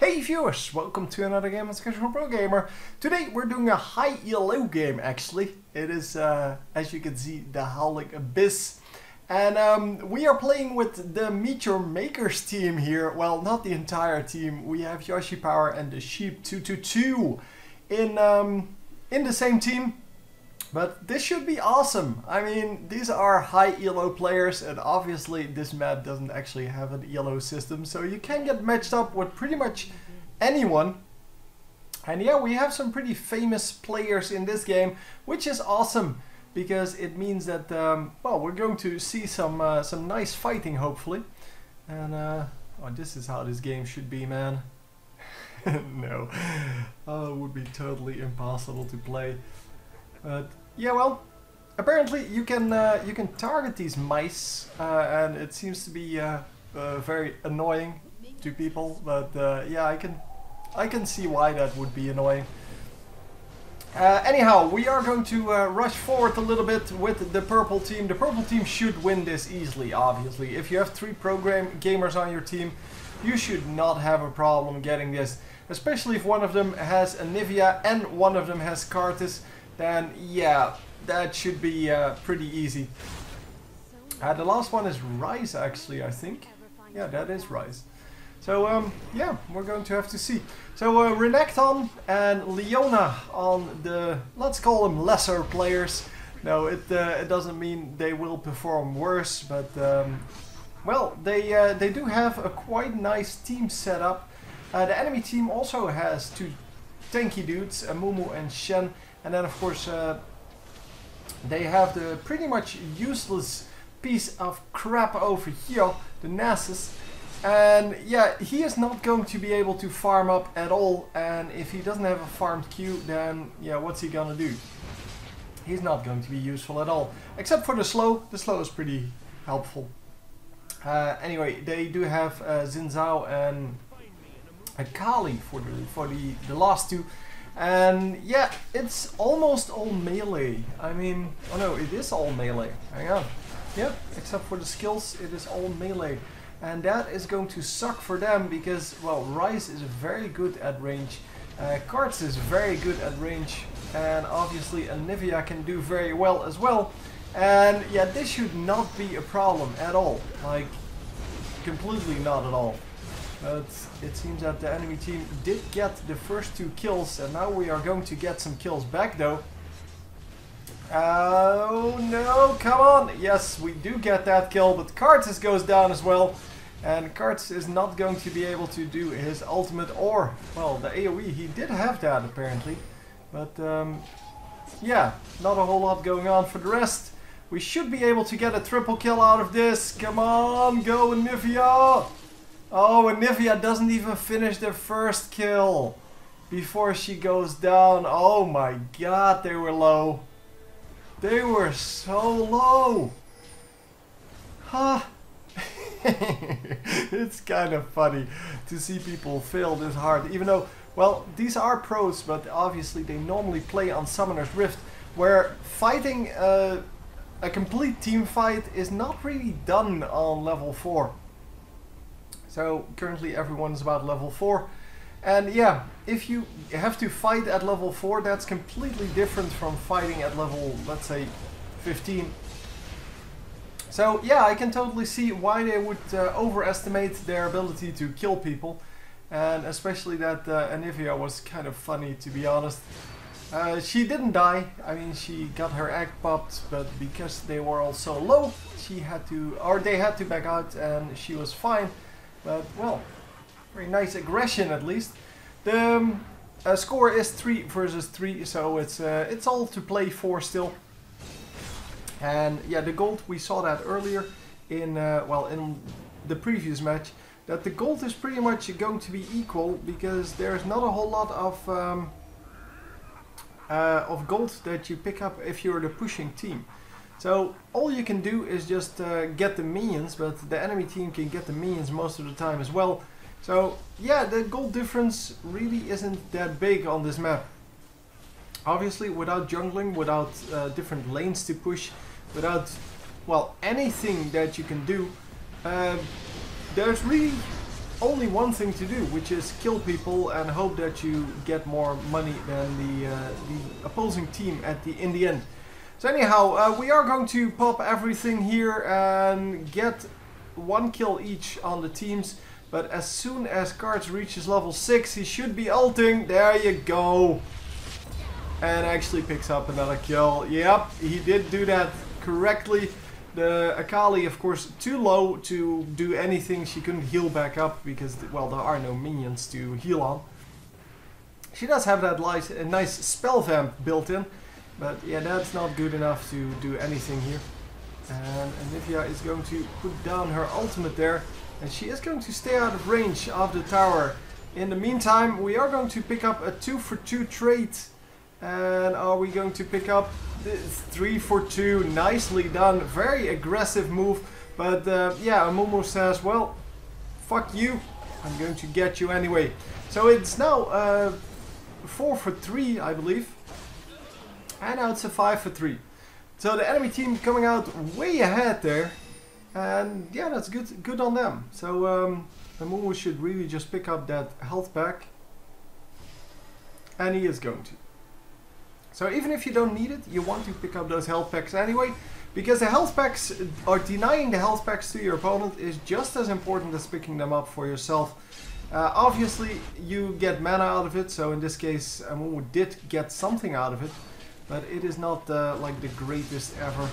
Hey viewers, welcome to another game on Casual Pro Gamer. Today we're doing a high ELO game actually. It is, as you can see, the Howling Abyss. And we are playing with the Meteor Makers team here. Well, not the entire team. We have Yoshi Power and the Sheep 222 in the same team. But this should be awesome. I mean, these are high ELO players, and obviously this map doesn't actually have an ELO system, so you can get matched up with pretty much anyone. And yeah, we have some pretty famous players in this game, which is awesome, because it means that, well, we're going to see some nice fighting, hopefully. And, oh, this is how this game should be, man. No. Oh, it would be totally impossible to play. But yeah, well, apparently you can target these mice, and it seems to be very annoying to people. But yeah, I can see why that would be annoying. Anyhow, we are going to rush forward a little bit with the purple team. The purple team should win this easily, obviously. If you have 3 gamers on your team, you should not have a problem getting this. Especially if one of them has Anivia and one of them has Karthus. Then yeah, that should be pretty easy. The last one is Rise, actually, I think. Yeah, that is Rise. So yeah, we're going to have to see. So Renekton and Leona on the, let's call them lesser players. No, it doesn't mean they will perform worse, but well, they do have a quite nice team set up. The enemy team also has 2 tanky dudes, Mumu and Shen. And then of course they have the pretty much useless piece of crap over here, the Nasus. And yeah, he is not going to be able to farm up at all. And if he doesn't have a farmed Q, then yeah, what's he gonna do? He's not going to be useful at all. Except for the slow. The slow is pretty helpful. Anyway, they do have Xin Zhao and Kali for the last 2. And yeah, it's almost all melee. I mean, oh no, it is all melee. Hang on. Yeah, except for the skills, it is all melee. And that is going to suck for them because, well, Rise is very good at range. Karthus is very good at range. And obviously Anivia can do very well as well. And yeah, this should not be a problem at all. Like, completely not at all. But it seems that the enemy team did get the first 2 kills, and now we are going to get some kills back though. Oh no, come on! Yes, we do get that kill, but Karthus goes down as well. And Karthus is not going to be able to do his ultimate or, well, the AoE, he did have that apparently. But yeah, not a whole lot going on for the rest. We should be able to get a triple kill out of this. Come on, go Anivia! Oh, Anivia doesn't even finish the first kill before she goes down. Oh my god, they were low. They were so low. Huh. It's kind of funny to see people fail this hard. Even though, well, these are pros, but obviously they normally play on Summoner's Rift, where fighting a complete team fight is not really done on level 4. So currently everyone's about level 4. And yeah, if you have to fight at level 4, that's completely different from fighting at level, let's say, 15. So yeah, I can totally see why they would overestimate their ability to kill people. And especially that Anivia was kind of funny, to be honest. She didn't die. I mean, she got her egg popped, but because they were all so low, she had to, or they had to back out, and she was fine. But, well, very nice aggression at least. The score is 3 versus 3, so it's all to play for still. And yeah, the gold, we saw that earlier in, well, in the previous match, that the gold is pretty much going to be equal because there's not a whole lot of gold that you pick up if you're the pushing team. So all you can do is just get the minions, but the enemy team can get the minions most of the time as well. So yeah, the gold difference really isn't that big on this map. Obviously, without jungling, without different lanes to push, without, well, anything that you can do, there's really only one thing to do, which is kill people and hope that you get more money than the opposing team in the end. So anyhow, we are going to pop everything here and get 1 kill each on the teams. But as soon as Cards reaches level 6, he should be ulting. There you go. And actually picks up another kill. Yep, he did do that correctly. The Akali, of course, too low to do anything. She couldn't heal back up because, well, there are no minions to heal on. She does have that nice spell vamp built in. But yeah, that's not good enough to do anything here. And Anivia is going to put down her ultimate there. And she is going to stay out of range of the tower. In the meantime, we are going to pick up a 2-for-2 trade. And are we going to pick up this 3-for-2? Nicely done. Very aggressive move. But yeah, Amumu says, well, fuck you. I'm going to get you anyway. So it's now 4-for-3, I believe. And now it's a 5-for-3. So the enemy team coming out way ahead there. And yeah, that's good on them. So Amumu should really just pick up that health pack. And he is going to. So even if you don't need it, you want to pick up those health packs anyway. Because the health packs, or denying the health packs to your opponent, is just as important as picking them up for yourself. Obviously, you get mana out of it. So in this case, Amumu did get something out of it. But it is not like the greatest ever.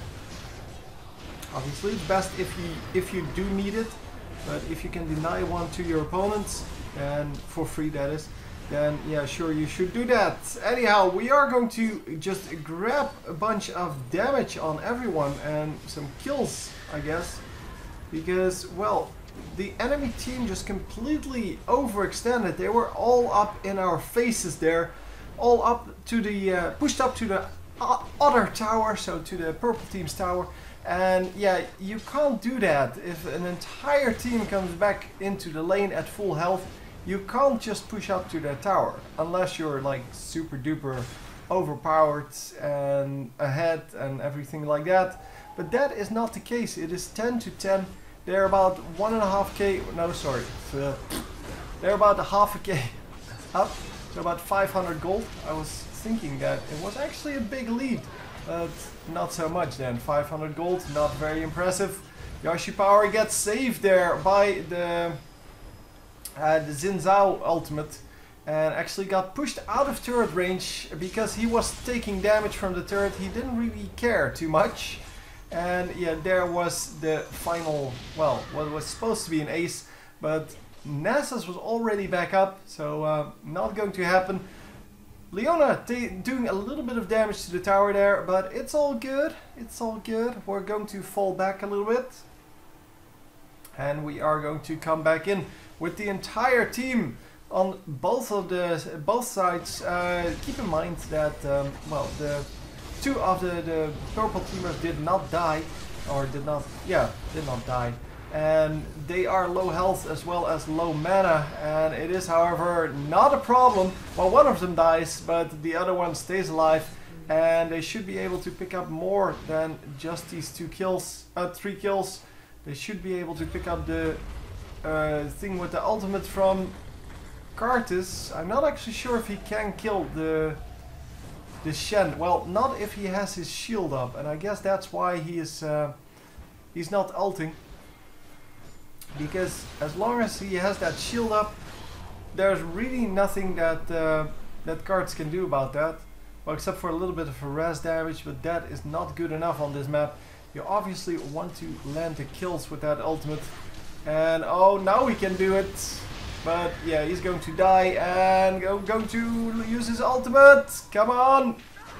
Obviously, it's best if you do need it, but if you can deny one to your opponents, and for free that is, then yeah, sure, you should do that. Anyhow, we are going to just grab a bunch of damage on everyone and some kills, I guess, because, well, the enemy team just completely overextended. They were all up in our faces there, all up to the, pushed up to the other tower, so to the purple team's tower. And yeah, you can't do that. If an entire team comes back into the lane at full health, you can't just push up to that tower. Unless you're like super duper overpowered and ahead and everything like that. But that is not the case. It is 10 to 10. They're about 1.5k, no sorry. They're about a half a k up. So about 500 gold. I was thinking that it was actually a big lead. But not so much then. 500 gold, not very impressive. Yashi Power gets saved there by the Xin Zhao ultimate. And actually got pushed out of turret range because he was taking damage from the turret. He didn't really care too much. And yeah, there was the final, well, what was supposed to be an ace. But Nasus was already back up, so not going to happen. Leona doing a little bit of damage to the tower there, but it's all good. It's all good. We're going to fall back a little bit. And we are going to come back in with the entire team on both sides. Keep in mind that, well, the two of the purple teamers did not die, or did not die. And they are low health as well as low mana, and it is however not a problem. Well, one of them dies, but the other one stays alive, and they should be able to pick up more than just these 3 kills. They should be able to pick up the thing with the ultimate from Karthus. I'm not actually sure if he can kill the Shen. Well, not if he has his shield up, and I guess that's why he is he's not ulting. Because as long as he has that shield up, there's really nothing that that Karthus can do about that. Well, except for a little bit of harass damage, but that is not good enough on this map. You obviously want to land the kills with that ultimate. And oh, now he can do it. But yeah, he's going to die and going to use his ultimate. Come on.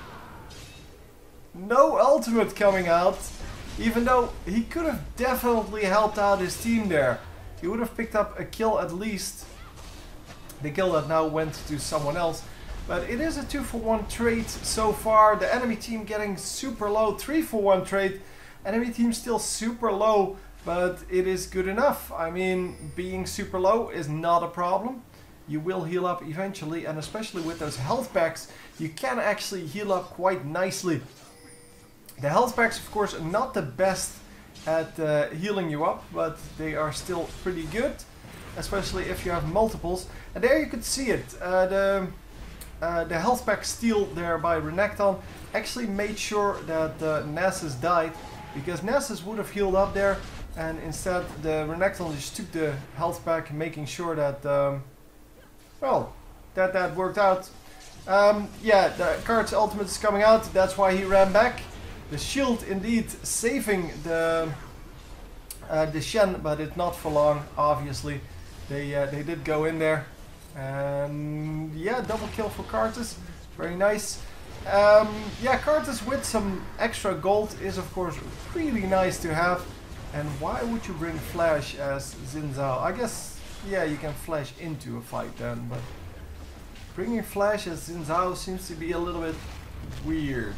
No ultimate coming out. Even though he could have definitely helped out his team there. He would have picked up a kill at least. The kill that now went to someone else. But it is a 2-for-1 trade so far. The enemy team getting super low. 3-for-1 trade. Enemy team still super low. But it is good enough. I mean, being super low is not a problem. You will heal up eventually. And especially with those health packs, you can actually heal up quite nicely. The health packs, of course, are not the best at healing you up, but they are still pretty good. especially if you have multiples. And there you could see it. The health pack steal there by Renekton actually made sure that Nessus died, because Nessus would have healed up there, and instead the Renekton just took the health pack, making sure that, well, that worked out. Yeah, the Karth's ultimate is coming out, that's why he ran back. The shield indeed saving the Shen, but it's not for long, obviously. They did go in there. And yeah, double kill for Karthus. Very nice. Yeah, Karthus with some extra gold is of course really nice to have. And why would you bring Flash as Xin Zhao? I guess, yeah, you can flash into a fight then, but bringing Flash as Xin Zhao seems to be a little bit weird.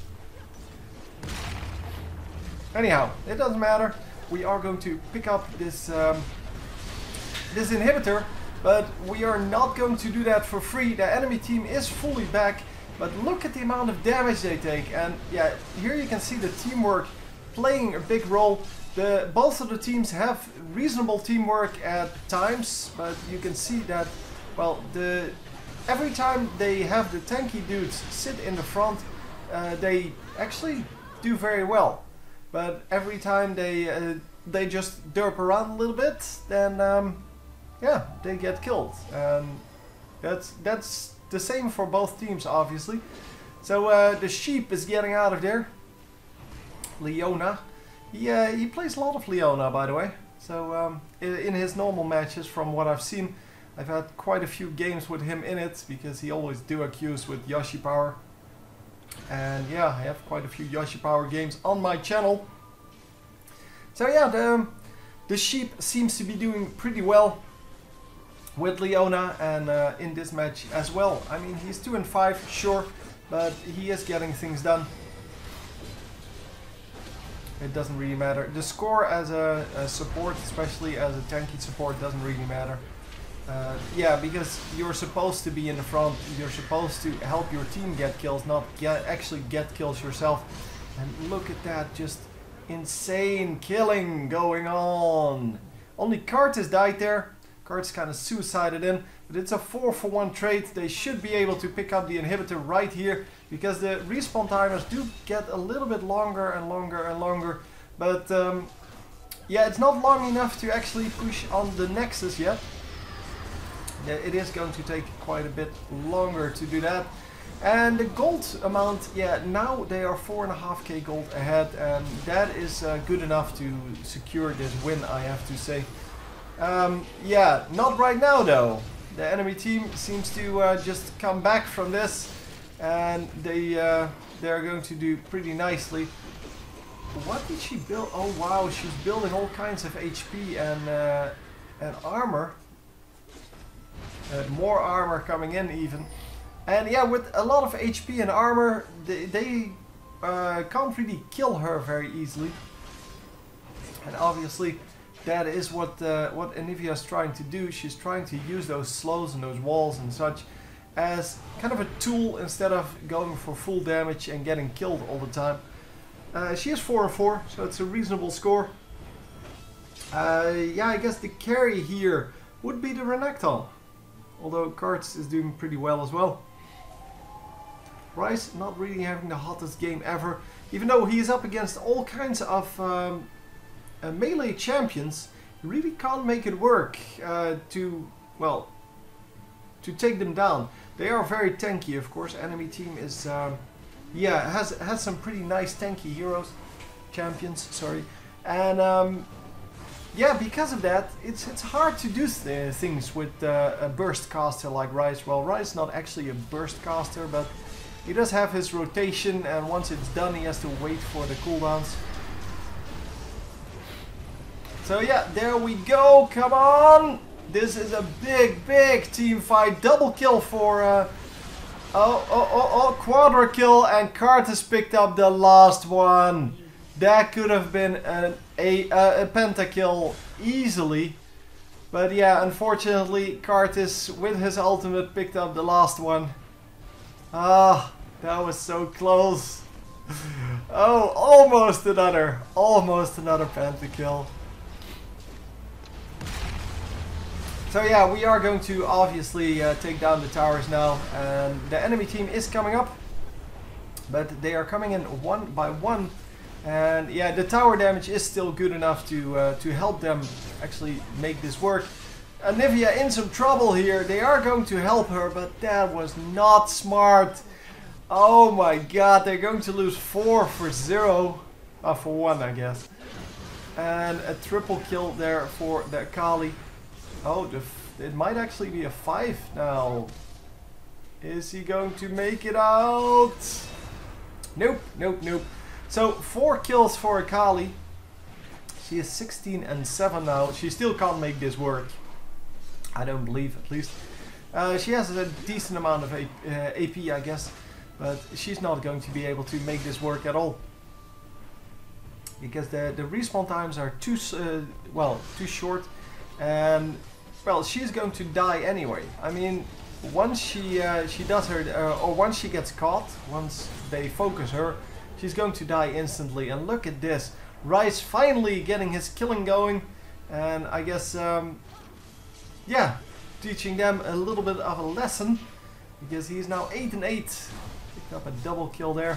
Anyhow, it doesn't matter. We are going to pick up this this inhibitor, but we are not going to do that for free. The enemy team is fully back, but look at the amount of damage they take. And yeah, here you can see the teamwork playing a big role. Both of the teams have reasonable teamwork at times, but you can see that, well, every time they have the tanky dudes sit in the front, they actually do very well. But every time they just derp around a little bit, then yeah, they get killed. And that's the same for both teams, obviously. So the sheep is getting out of there. Leona. He plays a lot of Leona, by the way. So in his normal matches, from what I've seen, I've had quite a few games with him in it, because he always duo queues with Yoshi Power. And yeah, I have quite a few Yoshi Power games on my channel. So yeah, the sheep seems to be doing pretty well with Leona, and in this match as well. I mean, he's 2-5, sure, but he is getting things done. It doesn't really matter. The score as a support, especially as a tanky support, doesn't really matter. Yeah, because you're supposed to be in the front, you're supposed to help your team get kills, not actually get kills yourself. And look at that, just insane killing going on. Only Karthus died there. Karthus kind of suicided in, but it's a 4-for-1 trade. They should be able to pick up the inhibitor right here, because the respawn timers do get a little bit longer and longer and longer. But yeah, it's not long enough to actually push on the Nexus yet. It is going to take quite a bit longer to do that. And the gold amount, yeah, now they are 4.5k gold ahead, and that is good enough to secure this win, I have to say. Yeah, not right now though. The enemy team seems to just come back from this, and they're going to do pretty nicely. What did she build? Oh wow, she's building all kinds of HP and armor. More armor coming in even. And yeah, with a lot of HP and armor, they can't really kill her very easily. And obviously that is what Anivia is trying to do. She's trying to use those slows and those walls and such as kind of a tool, instead of going for full damage and getting killed all the time. She is 4-4, so it's a reasonable score. Yeah, I guess the carry here would be the Renekton. Although Karthus is doing pretty well as well. Ryze not really having the hottest game ever. Even though he is up against all kinds of melee champions, he really can't make it work to take them down. They are very tanky, of course. Enemy team is yeah, has some pretty nice tanky heroes, champions. Sorry, and yeah, because of that, it's hard to do things with a burst caster like Ryze. Well, Ryze is not actually a burst caster, but he does have his rotation, and once it's done, he has to wait for the cooldowns. So yeah, there we go. Come on! This is a big team fight. Double kill for quadra kill, and Karthus picked up the last one. That could have been a pentakill easily. But yeah, unfortunately, Karthus with his ultimate picked up the last one. Ah, that was so close. Oh, almost another pentakill. So yeah, we are going to obviously take down the towers now, and the enemy team is coming up, but they are coming in one by one, and yeah, the tower damage is still good enough to help them actually make this work. Anivia in some trouble here. They are going to help her, but that was not smart. Oh my god, they're going to lose 4 for 0. For 1, I guess. And a triple kill there for the Akali. Oh, it might actually be a 5 now. Is he going to make it out? Nope, nope, nope. So 4 kills for Akali. She is 16 and 7 now. She still can't make this work. I don't believe, at least. She has a decent amount of AP, I guess. But she's not going to be able to make this work at all. Because the respawn times are too short. And, well, she's going to die anyway. I mean, once she does her, or once she gets caught, once they focus her, she's going to die instantly. And look at this. Ryze finally getting his killing going. And I guess, yeah, teaching them a little bit of a lesson. Because he's now 8 and 8. Picked up a double kill there.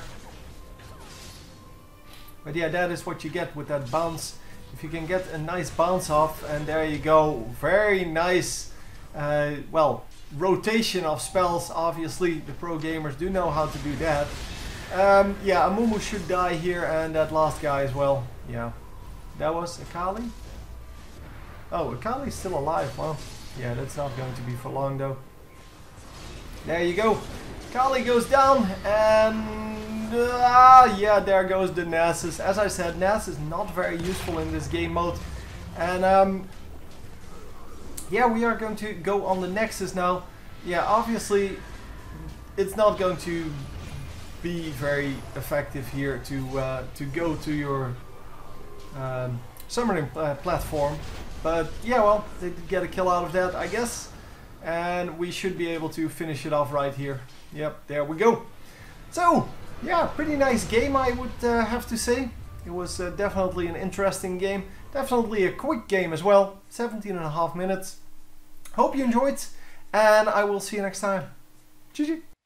But yeah, that is what you get with that bounce. If you can get a nice bounce off, and there you go. Very nice, well, rotation of spells. Obviously, the pro gamers do know how to do that. Yeah, Amumu should die here, and that last guy as well. Yeah, that was Akali. Oh, Akali's still alive. Well, yeah, that's not going to be for long though. There you go. Akali goes down, and yeah, there goes the Nasus. As I said, Nasus is not very useful in this game mode. And yeah, we are going to go on the Nexus now. Yeah, obviously it's not going to be very effective here to go to your summoning platform. But yeah, well, they did get a kill out of that, I guess. And we should be able to finish it off right here. Yep, there we go. So, yeah, pretty nice game, I would have to say. It was definitely an interesting game. Definitely a quick game as well. 17.5 minutes. Hope you enjoyed, and I will see you next time. GG.